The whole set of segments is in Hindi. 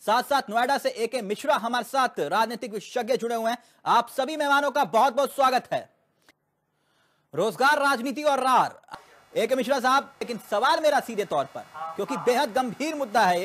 साथ साथ नोएडा से एके मिश्रा हमारे साथ राजनीतिक विशेषज्ञ जुड़े हुए हैं। आप सभी मेहमानों का बहुत बहुत स्वागत है। रोजगार, राजनीति और रार, एके मिश्रा साहब, लेकिन सवाल मेरा सीधे तौर पर, क्योंकि बेहद गंभीर मुद्दा है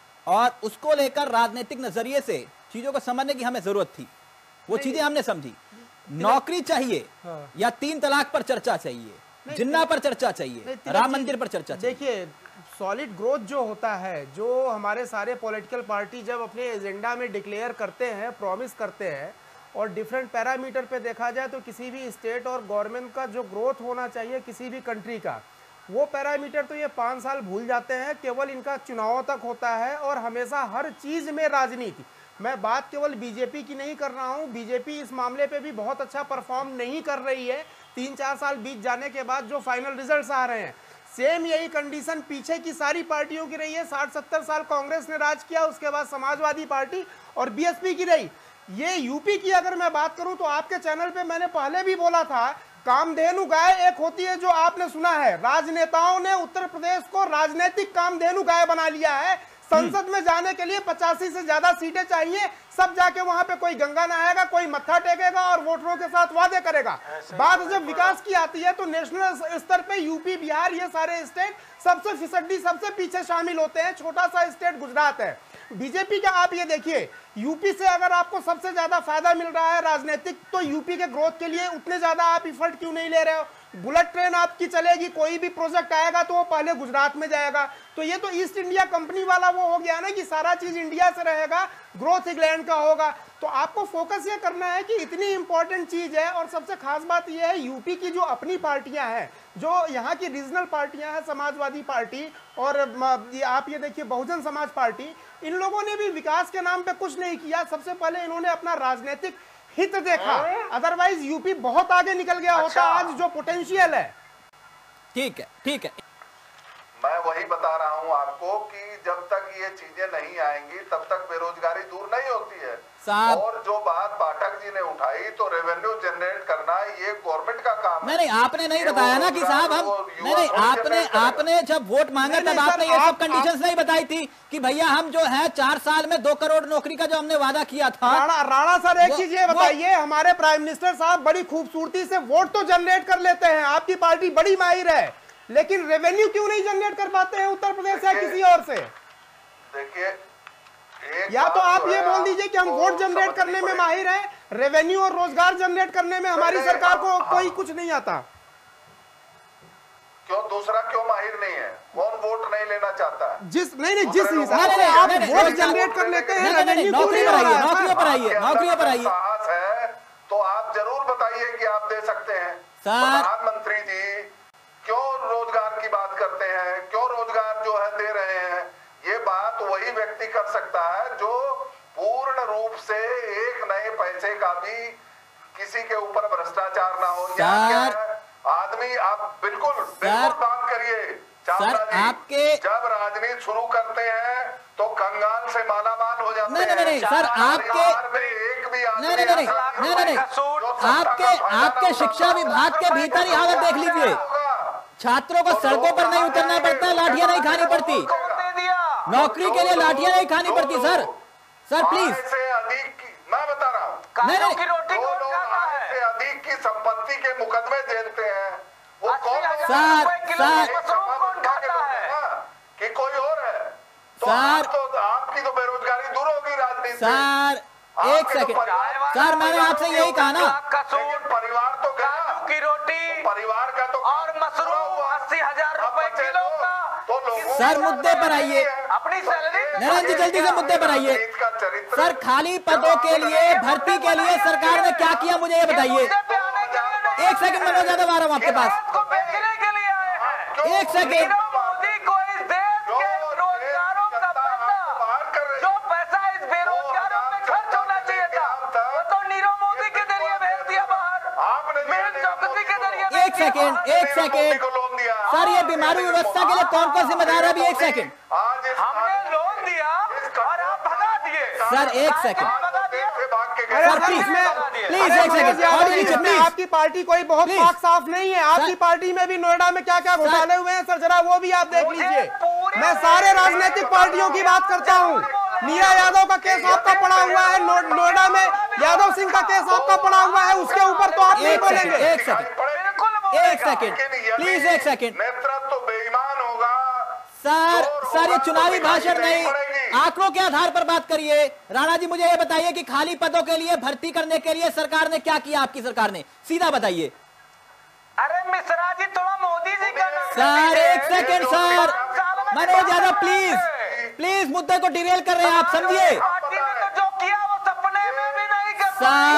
और उसको लेकर राजनीतिक नजरिए से चीजों को समझने की हमें जरूरत थी। वो चीजें हमने समझी। नौकरी चाहिए या 3 तलाक पर चर्चा चाहिए, जिन्ना पर चर्चा चाहिए, राम मंदिर पर चर्चा चाहिए। देखिए, सॉलिड ग्रोथ जो होता है, जो हमारे सारे पॉलिटिकल पार्टी जब अपने एजेंडा में डिक्लेयर करते हैं, प्रॉमिस करते हैं, और डिफरेंट पैरामीटर पे देखा जाए तो किसी भी स्टेट और गवर्नमेंट का जो ग्रोथ होना चाहिए किसी भी कंट्री का, वो पैरामीटर तो ये 5 साल भूल जाते हैं। केवल इनका चुनाव तक होता है और हमेशा हर चीज में राजनीति। मैं बात केवल बीजेपी की नहीं कर रहा हूँ, बीजेपी इस मामले पे भी बहुत अच्छा परफॉर्म नहीं कर रही है। 3-4 साल बीत जाने के बाद जो फाइनल रिजल्ट्स आ रहे हैं, सेम यही कंडीशन पीछे की सारी पार्टियों की रही है। 60-70 साल कांग्रेस ने राज किया, उसके बाद समाजवादी पार्टी और बीएसपी की रही। ये यूपी की अगर मैं बात करूं तो आपके चैनल पे मैंने पहले भी बोला था, कामधेनु गाय एक होती है जो आपने सुना है। राजनेताओं ने उत्तर प्रदेश को राजनीतिक कामधेनु गाय बना लिया है। संसद में जाने के लिए 85 से ज्यादा सीटें चाहिए, सब जाके वहां पे कोई गंगा नहाएगा, कोई मत्था टेकेगा और वोटरों के साथ वादे करेगा। बात जब विकास की आती है तो नेशनल स्तर पे यूपी, बिहार, ये सारे स्टेट सबसे फिसड्डी, सबसे पीछे शामिल होते हैं। छोटा सा स्टेट गुजरात है। बीजेपी का आप ये देखिए, यूपी से अगर आपको सबसे ज्यादा फायदा मिल रहा है राजनीतिक, तो यूपी के ग्रोथ के लिए उतने ज्यादा आप इफर्ट क्यों नहीं ले रहे हो? बुलेट ट्रेन आपकी चलेगी, कोई भी प्रोजेक्ट आएगा तो वो पहले गुजरात में जाएगा। तो ये तो ईस्ट इंडिया कंपनी वाला वो हो गया ना कि सारा चीज इंडिया से रहेगा, ग्रोथ इंग्लैंड का होगा। तो आपको फोकस ये करना है कि इतनी इंपॉर्टेंट चीज है। और सबसे खास बात ये है, यूपी की जो अपनी पार्टियां हैं, जो यहाँ की रीजनल पार्टियां हैं, समाजवादी पार्टी और आप ये देखिए बहुजन समाज पार्टी, इन लोगों ने भी विकास के नाम पे कुछ नहीं किया। सबसे पहले इन्होंने अपना राजनीतिक हित देखा, अदरवाइज यूपी बहुत आगे निकल गया होता आज जो पोटेंशियल है। ठीक है, ठीक है। मैं वही बता रहा हूं आपको कि जब तक ये चीजें नहीं आएंगी तब तक बेरोजगारी दूर नहीं होती है। और जो बात पाठक जी ने उठाई, तो रेवेन्यू जनरेट करना ये गवर्नमेंट का काम है। नहीं, आपने नहीं बताया ना कि साहब हम नहीं, आपने जब वोट मांगा तब आपने ये सब कंडीशंस नहीं बताई थी कि भैया हम जो है 4 साल में 2 करोड़ नौकरी का जो हमने वादा किया था। राणा सर, एक चीज ये बताइए, हमारे प्राइम मिनिस्टर साहब बड़ी खूबसूरती से वोट तो जनरेट कर लेते हैं, आपकी पार्टी बड़ी माहिर है, लेकिन रेवेन्यू क्यों नहीं जनरेट कर पाते हैं उत्तर प्रदेश या किसी और से? देखिए, या तो आप ये बोल दीजिए कि हम वोट जनरेट करने में माहिर हैं, रेवेन्यू और रोजगार जनरेट करने में हमारी सरकार को कोई कुछ नहीं आता। क्यों दूसरा क्यों माहिर नहीं है? कौन वोट नहीं लेना चाहता है? जिस हिसाब से आप वोट जनरेट कर लेते हैं, रेवेन्यू क्यों नहीं आ रहा है? नौकरियों पर आइए। साहस है तो आप जरूर बताइए कि आप दे सकते हैं। प्रधानमंत्री जी क्यों रोजगार की बात करते हैं, क्यों रोजगार जो है दे रहे हैं? ये बात वही व्यक्ति कर सकता है जो पूर्ण रूप से एक नए पैसे का भी किसी के ऊपर भ्रष्टाचार ना हो। क्या है आदमी, आप बिल्कुल बात करिए। आपके जब राजनीति शुरू करते हैं तो कंगाल से मालामाल हो जाते हैं। नहीं सर, आपके एक भी नहीं, आपके शिक्षा विभाग के भीतर ही हालत देख लीजिए। छात्रों को सड़कों पर नहीं उतरना पड़ता, लाठियां नहीं खानी पड़ती, नौकरी के लिए लाठियां नहीं खानी पड़ती। सर प्लीज, मैं बता रहा हूँ, से अधिक की संपत्ति के मुकदमे झेलते हैं वो कौन? कि कोई और है? तो आपकी तो बेरोजगारी दूर होगी राजनीति से। सर एक सेकंड, सर मैंने आपसे यही कहा ना, परिवार तो की रोटी, परिवार का तो और मशरूम 80,000 रुपए किलो का। सर मुद्दे पर आइए, अपनी सैलरी। नरेंद्र जी जल्दी से मुद्दे पर आइए। सर खाली पदों के लिए, भर्ती के लिए सरकार ने क्या किया मुझे ये बताइए। एक सेकंड, मनोज यादव आ रहा हूँ आपके पास। एक सेकंड, मोदी को इस देश के रोजगारों का पैसा, जो पैसा इस बेरोजगारों पे खर्च होना चाहिए था, वो तो नीरव मोदी के जरिए भेज दिया बाहर, मेल चौकसी के जरिए। एक सेकंड सर, ये बीमारी व्यवस्था के लिए कौन जिम्मेदार है? अभी एक सेकंड, हमने लोन दिया और आप भगा दिए। सर एक सेकंड, प्लीज एक सेकंड, आपकी पार्टी कोई बहुत पाक साफ नहीं है। आपकी पार्टी में भी नोएडा में क्या क्या घोटाले हुए हैं सर, जरा वो भी आप देख लीजिए। मैं सारे राजनीतिक पार्टियों की बात करता हूँ, निया यादव का केस आपका पड़ा हुआ है, नोएडा में यादव सिंह का केस आपका पड़ा हुआ है, उसके ऊपर तो आप नहीं बोलेंगे। एक सेकंड प्लीज, एक सेकंड। नेतृत्व बेईमान होगा सर ये चुनावी भाषण नहीं, आंकड़ों के आधार पर बात करिए। राणा जी मुझे ये बताइए कि खाली पदों के लिए भर्ती करने के लिए सरकार ने क्या किया, आपकी सरकार ने, सीधा बताइए। अरे मिश्रा जी थोड़ा मोदी जी का सर एक second sir, Manoj Yadav please मुद्दे को डिरेल कर रहे हैं आप, समझिए। जो किया वो सपने में भी नहीं कर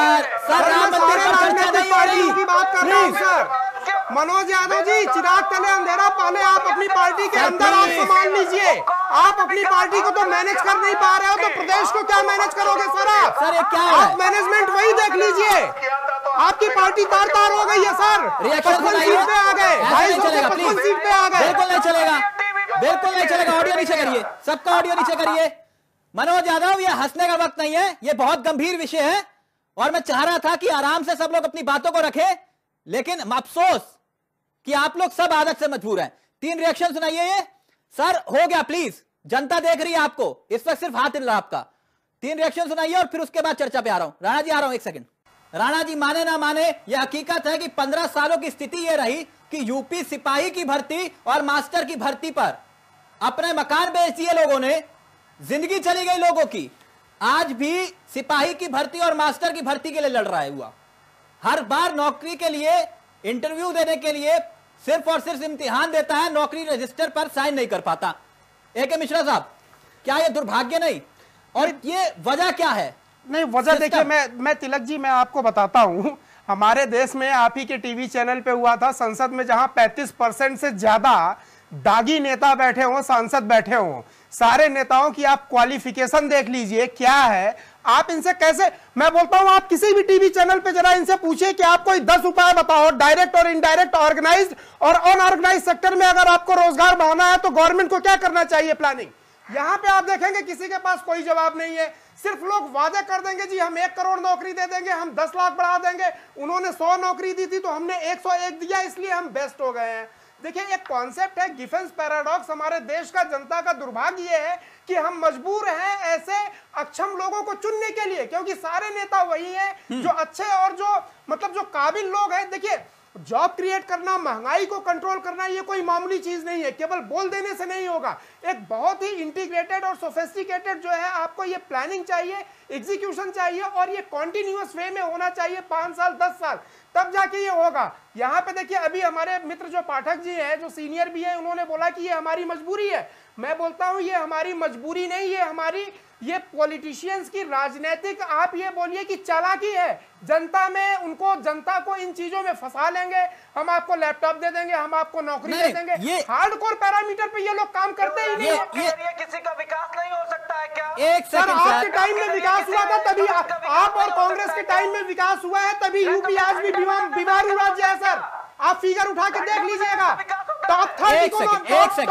सर राम मंदिर पर चर्चा नहीं हो रही की बात कर रहा हूं सर। मनोज यादव जी, चिराग तले अंधेरा पाले, आप अपनी पार्टी के अंदर आप संभाल लीजिए। आप अपनी पार्टी को तो मैनेज कर नहीं पा रहे हो, तो प्रदेश को क्या मैनेज करोगे सर आप? सर ये क्या है? आप मैनेजमेंट वही देख लीजिए, आपकी पार्टी तार तार हो गई है सर। रिएक्शन 55 सीट पे आ गए, 250 सीट पे आ गए। बिल्कुल नहीं चलेगा, बिल्कुल नहीं चलेगा। ऑडियो नीचे करिए, सबका ऑडियो नीचे करिए। मनोज यादव ये हंसने का वक्त नहीं है, ये बहुत गंभीर विषय है और मैं चाह रहा था कि आराम से सब लोग अपनी बातों को रखें, लेकिन अफसोस कि आप लोग सब आदत से मजबूर हैं। 3 रिएक्शन सुनाइए ये। सर हो गया प्लीज, जनता देख रही है आपको, इस वक्त सिर्फ हाथ हिल रहा आपका। 3 रिएक्शन सुनाइए और फिर उसके बाद चर्चा पे आ रहा हूं। राणा जी आ रहा हूं, एक सेकंड। राणा जी माने ना माने, यह हकीकत है कि 15 सालों की स्थिति यह रही कि यूपी सिपाही की भर्ती और मास्टर की भर्ती पर अपने मकान बेच दिए लोगों ने, जिंदगी चली गई लोगों की। आज भी सिपाही की भर्ती और मास्टर की भर्ती के लिए लड़ रहा है हुआ। हर बार नौकरी के लिए इंटरव्यू देने के लिए सिर्फ और सिर्फ इम्तिहान देता है, नौकरी रजिस्टर पर साइन नहीं कर पाता। ए.के. मिश्रा साहब, क्या यह दुर्भाग्य नहीं, और ये वजह क्या है? नहीं, वजह देखिए, मैं तिलक जी मैं आपको बताता हूं। हमारे देश में आप ही के टीवी चैनल पे हुआ था, संसद में जहां 35% से ज्यादा दागी नेता बैठे हों, सांसद बैठे हों, सारे नेताओं की आप क्वालिफिकेशन देख लीजिए क्या है। आप इनसे कैसे, मैं बोलता हूं आप किसी भी टीवी चैनल पे जरा इनसे पूछिए कि आप कोई 10 उपाय बताओ, डायरेक्ट और इनडायरेक्ट, ऑर्गेनाइज्ड और अनऑर्गेनाइज्ड सेक्टर में अगर आपको रोजगार बढ़ाना है तो गवर्नमेंट को क्या करना चाहिए, प्लानिंग। यहां पे आप देखेंगे किसी के पास कोई जवाब नहीं है। सिर्फ लोग वादे कर देंगे, जी हम 1 करोड़ नौकरी दे देंगे, हम 10 लाख बढ़ा देंगे, उन्होंने 100 नौकरी दी थी तो हमने 101 दिया, इसलिए हम बेस्ट हो गए हैं। देखिए एक कॉन्सेप्ट है गिफेंस पैराडॉक्स। हमारे देश का, जनता का दुर्भाग्य यह है कि हम मजबूर हैं ऐसे अक्षम लोगों को चुनने के लिए, क्योंकि सारे नेता वही हैं जो अच्छे और जो मतलब जो काबिल लोग हैं। देखिए जॉब क्रिएट करना, महंगाई को कंट्रोल करना, ये कोई मामूली चीज नहीं है, केवल बोल देने से नहीं होगा। एक बहुत ही इंटीग्रेटेड और सोफिस्टिकेटेड जो है, आपको ये प्लानिंग चाहिए, एग्जीक्यूशन चाहिए, और ये कॉन्टिन्यूअस वे में होना चाहिए, 5 साल 10 साल, तब जाके ये होगा। यहाँ पे देखिए अभी हमारे मित्र जो पाठक जी हैं, जो सीनियर भी हैं, उन्होंने बोला कि ये हमारी मजबूरी है। मैं बोलता हूँ ये हमारी मजबूरी नहीं, ये हमारी, ये पॉलिटिशियंस की राजनीतिक, आप ये बोलिए कि चालाकी है। जनता में उनको, जनता को इन चीजों में फंसा लेंगे, हम आपको लैपटॉप दे देंगे, हम आपको नौकरी दे देंगे। हार्डकोर पैरामीटर पे ये लोग काम करते ही नहीं। ये किसी का विकास नहीं हो सकता है क्या? एक सेकंड सर, आपके टाइम में विकास हुआ था, तभी आप और कांग्रेस के टाइम में विकास हुआ है, तभी यूपी आज भी बीमारू राज्य है सर। आप फिगर उठा के देख लीजिएगा, टॉप 30 इकोनॉमी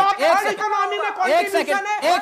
में कंट्रीब्यूशन है,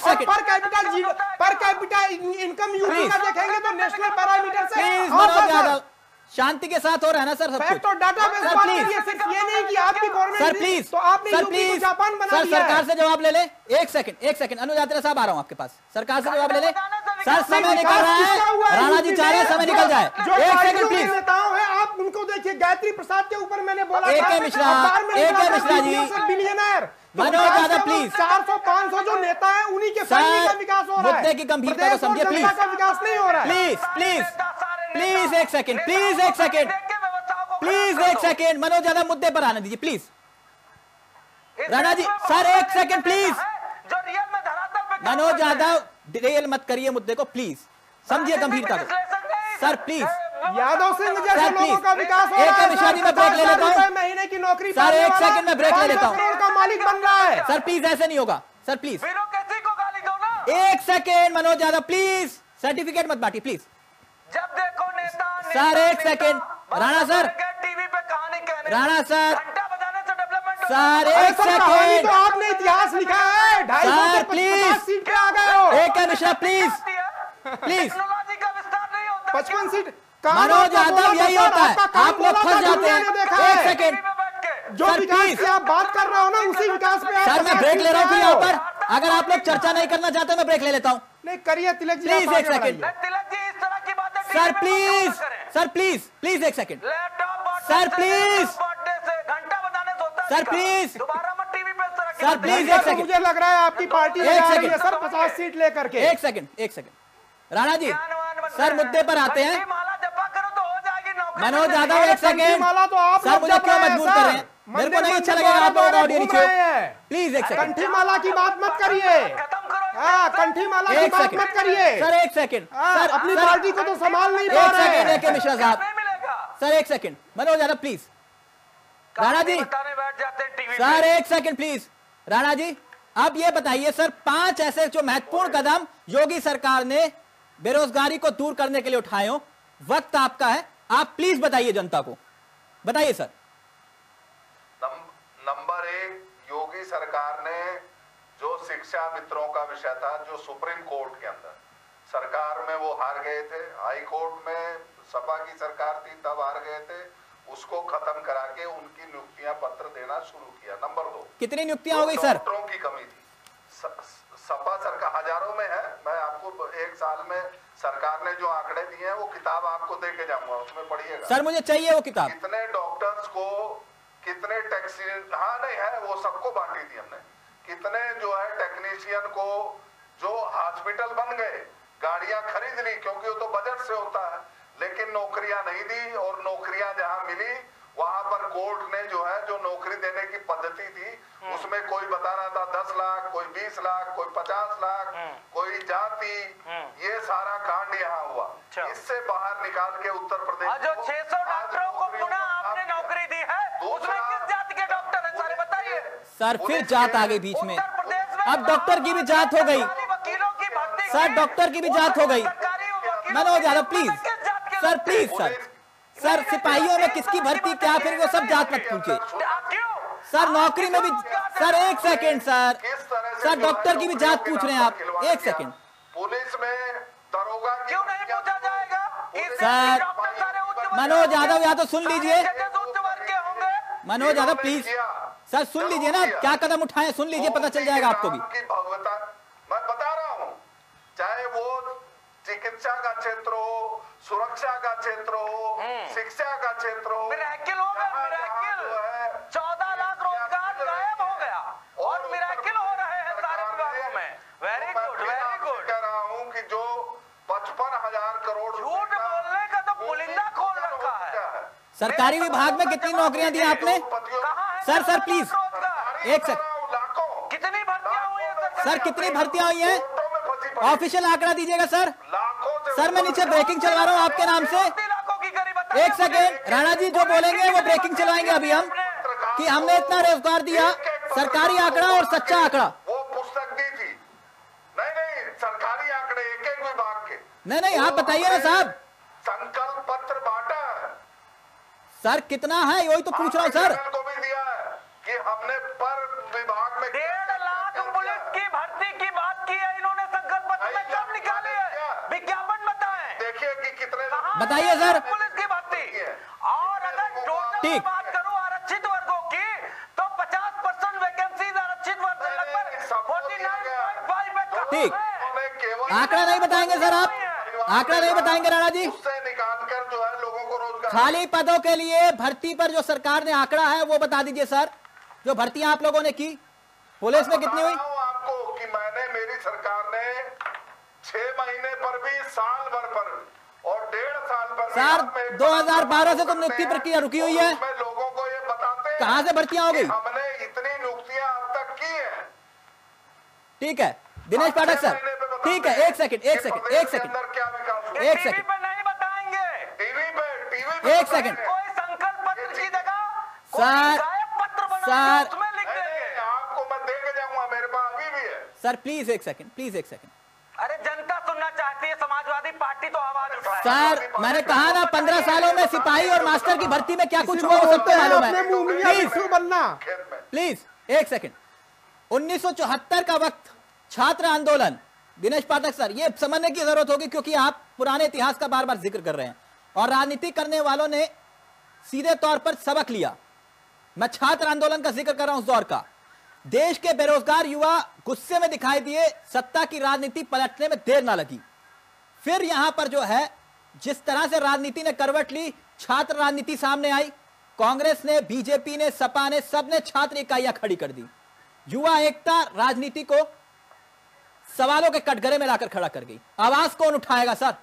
पर कैपिटा इनकम यूपी का देखेंगे तो नेशनल पैरामीटर से। शांति के साथ हो रहा है ना सर, सब कुछ। तो डाटाबेस बात करिए, सिर्फ ये नहीं कि आपकी गवर्नमेंट, सर प्लीज, तो आपने यूपी को जापान बना दिया है। सरकार से जवाब ले ले। एक सेकंड अनुज यात्रा साहब आ रहा हूं आपके पास, सरकार से जवाब ले ले। सर समय निकल रहा है, राणा जी चाह रहे हैं समय निकल जाए। एक सेकंड प्लीज। नेताओं है, आप उनको देखिए, गायत्री प्रसाद के ऊपर मैंने बोला था, A K. Mishra ji, billionaire, Manoj Yadav please. 400-500 जो नेता है उन्हीं के फैमिली का विकास हो रहा है, मुद्दे की गंभीरता को समझिए प्लीज। का विकास नहीं हो रहा है। प्लीज एक सेकंड, मनोज यादव मुद्दे पर आने दीजिए प्लीज। राणा जी सर एक second please. Manoj Yadav derail मत करिए मुद्दे को प्लीज, समझिए गंभीरता को सर प्लीज। यादव सिंह जैसे लोगों का विकास हो रहा है। मिश्रा जी मैं ब्रेक ले लेता हूँ, महीने की नौकरी सर एक सेकंड में ब्रेक ले लेता हूँ, का मालिक बन रहा है सर प्लीज ऐसे नहीं होगा सर प्लीज। को गाली दो ना। एक second Manoj Yadav please, certificate मत बांटिए प्लीज। जब देखो नेता सर एक सेकंड, राणा सर, टीवी पे कहानी कहने, राणा सर, घंटा बजाने से डेवलपमेंट सर एक सेकंड, तो आपने इतिहास लिखा है, 250 से 50 सीट पे आ गए हो। ए.के. मिश्रा प्लीज, टेक्नोलॉजी का विस्तार नहीं होता। 55 सीट मनोज यादव यही होता है, आप लोग फंस जाते हैं। एक सेकंड जो विकास की आप बात कर रहे हो ना, उसी विकास पे सर मैं ब्रेक ले रहा हूँ फिर यहाँ पर। अगर आप लोग चर्चा नहीं करना चाहते मैं ब्रेक ले लेता हूं। नहीं करिए तिलक जी, प्लीज एक सेकंड तिलक जी, इस तरह की बातें सर, प्लीज सर, प्लीज एक सेकंड सर, प्लीज घंटा बजाने से होता है सर, प्लीज दोबारा मत टीवी पे इस तरह की सर, बातें। प्लीज एक सेकंड। मुझे लग रहा है आपकी पार्टी एक लगा रही है सेकंड। सर 50 सीट लेकर के। एक सेकंड राणा जी, सर मुद्दे पर आते हैं। माला जपा करो तो हो जाएगी नौकरी। मनोज यादव एक सेकंड माला तो आप सर, मुझे क्यों मजबूर कर रहे हैं? मेरे को नहीं अच्छा लगेगा आप लोगों का ऑडियो नीचे। प्लीज एक सेकंड कंठी माला की बात मत करिए। खत्म करो हाँ, कंठी माला की एक बात सेकंड मत करिए सर, एक सेकंड हाँ, सर, अपनी सर, पार्टी को तो संभाल नहीं पा एक रहे सेकंड हैं। एक मिश्रा साहब, नहीं मिलेगा सर एक सेकंड मनोज यादव प्लीज। राणा जी बताने बैठ जाते हैं टीवी सर, एक सेकंड प्लीज। राणा जी अब ये बताइए सर, 5 ऐसे जो महत्वपूर्ण कदम योगी सरकार ने बेरोजगारी को दूर करने के लिए उठाए हो, वक्त आपका है, आप प्लीज बताइए जनता को, बताइए सर। नंबर 1, योगी सरकार ने जो शिक्षा मित्रों का विषय था, जो सुप्रीम कोर्ट के अंदर सरकार में वो हार गए थे, हाई कोर्ट में सपा की सरकार थी तब हार गए थे, उसको खत्म करा के उनकी नियुक्तियां पत्र देना शुरू किया। नंबर 2, कितनी नियुक्तियां हो गई सर? डॉक्टरों की कमी थी, सपा सरकार हजारों में है। मैं आपको एक साल में सरकार ने जो आंकड़े दिए हैं वो किताब आपको दे के जाऊंगा, उसमें पढ़िएगा सर, मुझे चाहिए वो किताब। कितने डॉक्टर्स को, कितने टैक्सी, हाँ नहीं है वो सबको बांटी थी हमने, कितने जो है टेक्नीशियन को जो हॉस्पिटल बन गए, गाड़ियां खरीद ली क्योंकि वो तो बजट से होता है, लेकिन नौकरियां नहीं दी, और नौकरियां जहां मिली वहां पर कोर्ट ने जो है जो नौकरी देने की पद्धति थी उसमें कोई बता रहा था 10 लाख, कोई 20 लाख, कोई 50 लाख, कोई जाति, ये सारा कांड यहाँ हुआ। इससे बाहर निकाल के उत्तर प्रदेश जो 600 डॉक्टरों को पुनः आपने नौकरी दी है, उसमें किस जाति के डॉक्टर हैं सारे बताइए सर, फिर जात आ गई बीच में, उत्तर प्रदेश में अब डॉक्टर की भी जात हो गई वकीलों की भर्ती सर, डॉक्टर की भी जात हो गई। Manoj Yadav please sir, please sir, सिपाहियों में किसकी भर्ती क्या, फिर वो सब जात मत पूछिए सर, नौकरी में भी सर, एक सेकंड सर, डॉक्टर की भी जात पूछ रहे हैं आप, एक सेकंड। पुलिस में दरोगा क्यों नहीं पूछा जाएगा? सर, मनोज यादव या तो सुन लीजिए, मनोज यादव प्लीज सर सुन लीजिए ना, क्या कदम उठाएं सुन लीजिए, पता चल जाएगा आपको भी। भगवता मैं बता रहा हूँ, चाहे वो चिकित्सा का क्षेत्र हो, सुरक्षा का क्षेत्र हो, शिक्षा का क्षेत्र हो, मिरेकल हो गया, मिरेकल 14 लाख रोजगार गायब हो गया और मिरेकल हो रहे हैं सारे विभागों में। Very good, very good. कह रहा हूँ कि जो 55,000 करोड़ झूठ बोलने का तो पुलिंदा खोल रखा है। सरकारी विभाग में कितनी नौकरियां दी आपने? सर प्लीज एक सेकंड, कितनी भर्तियां हुई है सर, कितनी भर्तियां हुई हैं? ऑफिशियल आंकड़ा दीजिएगा सर। सर, मैं नीचे ब्रेकिंग चलवा रहा हूं आपके नाम से। एक सेकेंड, राणा जी जो बोलेंगे वो ब्रेकिंग चलवाएंगे अभी हम, कि हमने इतना रोजगार दिया, सरकारी आंकड़ा और सच्चा आंकड़ा। वो पुस्तक दी थी, नहीं सरकारी आंकड़े एक विभाग के। नहीं आप बताइए ना साहब। संकल्प पत्र बांटा है सर, कितना है वही तो पूछ रहा हूँ सर। को भी दिया है कि हमने पर विभाग में 1.5 लाख पुलिस की भर्ती की बात की है इन्होंने, संकल्प पत्र में कब निकाली है? विज्ञापन बताएं, देखिए कि कितने बताइए सर। पुलिस की भर्ती। और अगर टोटल बात करूं आरक्षित वर्गों की, तो 50% वैकेंसीज आरक्षित वर्ग से लगभग 49.5 ठीक, आंकड़ा नहीं बताएंगे सर आप, आंकड़ा नहीं बताएंगे राणा जी। उससे निकालकर जो है लोगों को रोजगार, खाली पदों के लिए भर्ती पर जो सरकार ने आंकड़ा है वो बता दीजिए सर, जो भर्तियां आप लोगों ने की पुलिस में कितनी हुई? आपको कि मैंने, मेरी सरकार ने 6 महीने पर भी, साल भर पर भी और 1.5 साल पर सर 2012 से तो नियुक्ति प्रक्रिया रुकी हुई है, लोगों को ये बताते कहां से भर्तियां हो गई? हमने इतनी नियुक्तियां अब तक की है। ठीक है दिनेश पाठक सर, ठीक है, एक सेकंड क्या विकास एक सेकंड, नहीं बताएंगे टीवी पे एक सेकंड कोई संकल्प पत्र की जगह सर, सर उसमें लिख देंगे। आपको मैं दे के जाऊंगा, मेरे पास अभी भी है सर, प्लीज एक सेकंड। अरे जनता सुनना चाहती है, समाजवादी पार्टी तो आवाज उठाए। सर मैंने कहा ना 15 सालों में सिपाही और मास्टर की भर्ती में क्या कुछ हुआ वो सबको मालूम है। प्लीज एक सेकंड, 1974 का वक्त, छात्र आंदोलन, दिनेश पाठक सर ये समझने की जरूरत होगी क्योंकि आप पुराने इतिहास का बार बार जिक्र कर रहे हैं और राजनीति करने वालों ने सीधे तौर पर सबक लिया। मैं छात्र आंदोलन का जिक्र कर रहा हूं उस दौर का। देश के बेरोजगार युवा गुस्से में दिखाई दिए, सत्ता की राजनीति पलटने में देर ना लगी। फिर यहां पर जो है जिस तरह से राजनीति ने करवट ली, छात्र राजनीति सामने आई। कांग्रेस ने, बीजेपी ने, सपा ने, सबने छात्र इकाइयां खड़ी कर दी। युवा एकता राजनीति को सवालों के कटघरे में लाकर खड़ा कर गई। आवाज कौन उठाएगा सर?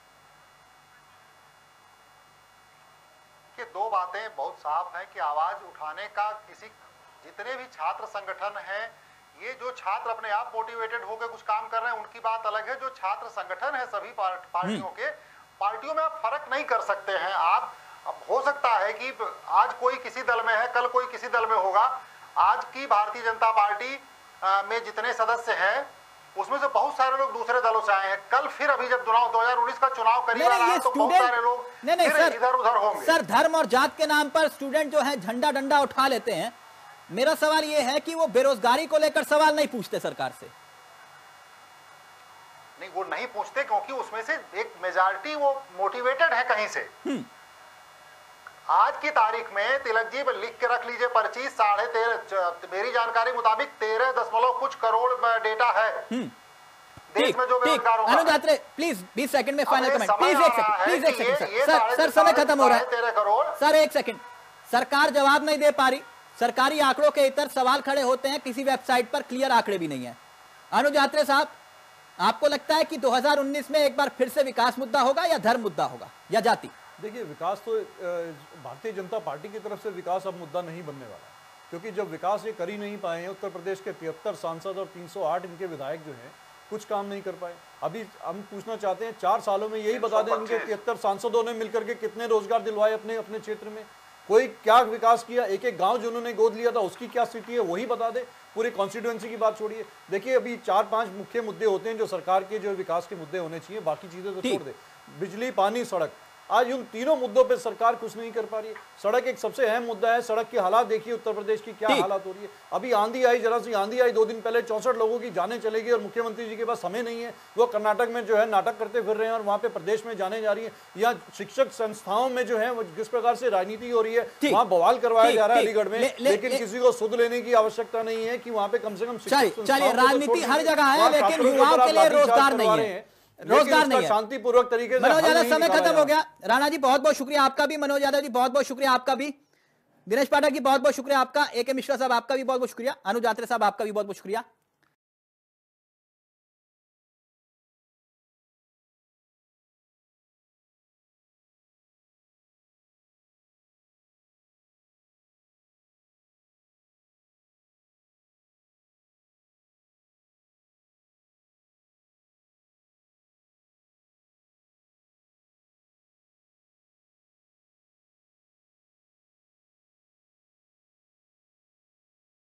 कि दो बातें बहुत साफ हैं कि आवाज उठाने का जितने भी छात्र संगठन हैं, ये जो छात्र अपने आप मोटिवेटेड होकर कुछ काम कर रहे हैं उनकी बात अलग है। जो छात्र संगठन है सभी पार्टियों के, पार्टियों में आप फर्क नहीं कर सकते हैं। आप अब हो सकता है कि आज कोई किसी दल में है, कल कोई किसी दल में होगा। आज की भारतीय जनता पार्टी में जितने सदस्य हैं उसमें से बहुत सारे लोग दूसरे दलों से आए हैं। कल फिर अभी जब 2019 का चुनाव करीब आ रहा है तो बहुत सारे लोग इधर उधर होंगे। सर, धर्म और जात के नाम पर स्टूडेंट जो है झंडा डंडा उठा लेते हैं। मेरा सवाल यह है कि वो बेरोजगारी को लेकर सवाल नहीं पूछते सरकार से। नहीं, वो नहीं पूछते क्योंकि उसमें से एक मेजॉरिटी वो मोटिवेटेड है कहीं से। आज की तारीख में तिलक जी लिख के रख लीजिए पर्ची, 13.5, मेरी जानकारी मुताबिक 13 कुछ करोड़ डेटा है देश में जो बेरोजगारों का। अनुज आत्रे प्लीज 20 सेकंड में फाइनल कमेंट, प्लीज एक सेकंड सर, समय खत्म हो रहा है। 13 करोड़ सर एक सेकंड, सरकार जवाब नहीं दे पा रही। सरकारी आंकड़ों के इतर सवाल खड़े होते हैं, किसी वेबसाइट पर क्लियर आंकड़े भी नहीं है। अनुज आत्रे साहब, आपको लगता है कि 2019 में एक बार फिर से विकास मुद्दा होगा या धर्म मुद्दा होगा या जाति? देखिए, विकास तो भारतीय जनता पार्टी की तरफ से विकास अब मुद्दा नहीं बनने वाला, क्योंकि जब विकास ये कर ही नहीं पाए हैं, उत्तर प्रदेश के 73 सांसद और 308 इनके विधायक जो हैं कुछ काम नहीं कर पाए। अभी हम पूछना चाहते हैं 4 सालों में यही बता दें इनके 73 सांसदों ने मिलकर के कितने रोजगार दिलवाए अपने अपने क्षेत्र में, कोई क्या विकास किया, एक एक गांव जिन्होंने गोद लिया था उसकी क्या स्थिति है वही बता दे। पूरी कॉन्स्टिट्यूएंसी की बात छोड़िए। देखिए, अभी 4-5 मुख्य मुद्दे होते हैं जो सरकार के जो विकास के मुद्दे होने चाहिए, बाकी चीजें तो छोड़ दे। बिजली, पानी, सड़क, आज उन तीनों मुद्दों पे सरकार कुछ नहीं कर पा रही है। सड़क एक सबसे अहम मुद्दा है। सड़क की हालात देखिए उत्तर प्रदेश की क्या हालात हो रही है। अभी आंधी आई, जरा सी आंधी आई 2 दिन पहले, 64 लोगों की जानें चली गई और मुख्यमंत्री जी के पास समय नहीं है। वो कर्नाटक में जो है नाटक करते फिर रहे हैं और वहां पे प्रदेश में जाने जा रही है। या शिक्षक संस्थाओं में जो है जिस प्रकार से राजनीति हो रही है, वहां बवाल करवाया जा रहा है अलीगढ़ में, लेकिन किसी को सुध लेने की आवश्यकता नहीं है कि वहां पे कम से कम राजनीति हर जगह है, लेकिन युवाओं के लिए रोजगार नहीं है, रोजगार नहीं है। शांतिपूर्वक तरीके से। मनोज यादव, समय खत्म हो गया। राणा जी बहुत बहुत शुक्रिया आपका भी, मनोज यादव जी बहुत बहुत शुक्रिया आपका भी, दिनेश पाठक जी बहुत बहुत शुक्रिया आपका, AK मिश्रा साहब आपका भी बहुत बहुत शुक्रिया, अनुज आत्रे साहब आपका भी बहुत बहुत शुक्रिया।